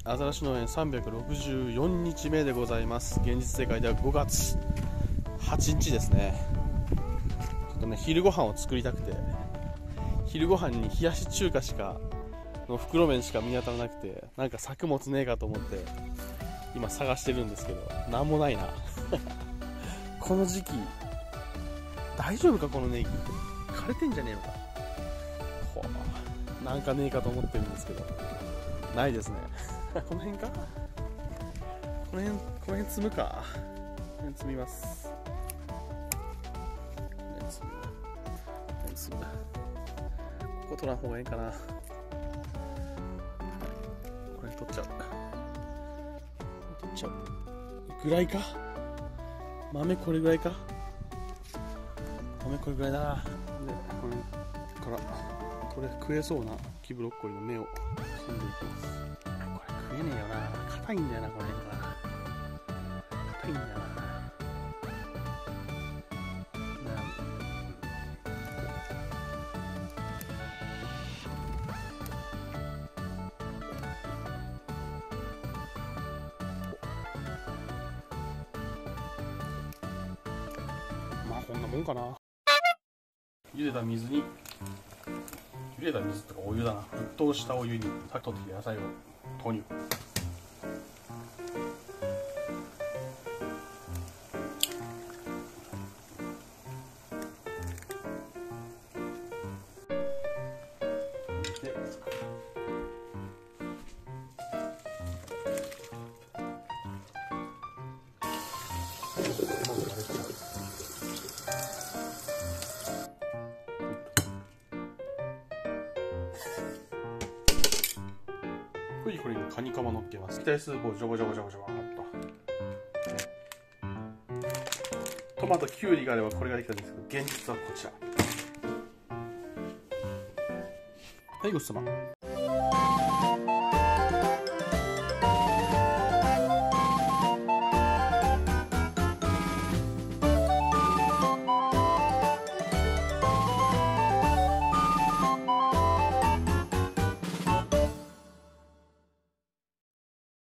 アザラシ農園364日目でございます。現実世界では5月8日ですね。ちょっとね、昼ご飯を作りたくて、昼ご飯に冷やし中華の袋麺しか見当たらなくて、なんか作物ねえかと思って今探してるんですけど、なんもないなこの時期大丈夫か、このネギ枯れてんじゃねえのか。ほう、なんかねえかと思ってるんですけど、ないですねこの辺か、この辺積むか。この辺積みます。この辺積む。ここ取らん方がいいかな。これ取っちゃう。取っちゃうぐらいか。豆これぐらいか。豆これぐらいだな。で、これからこれ食えそうな木ブロッコリーの芽を摘んでいきます。これ食えねえよな。硬いんだよな、この辺から硬いんだよな。まあこんなもんかな。茹でた水とかお湯だな。沸騰したお湯にさっき取ってきた野菜を投入。で、これにカニカマ乗っけます。期待スープをジョボジョボジョボジョボっと。トマト、キュウリがあればこれができたんですけど、現実はこちら。はい、ごちそうさま。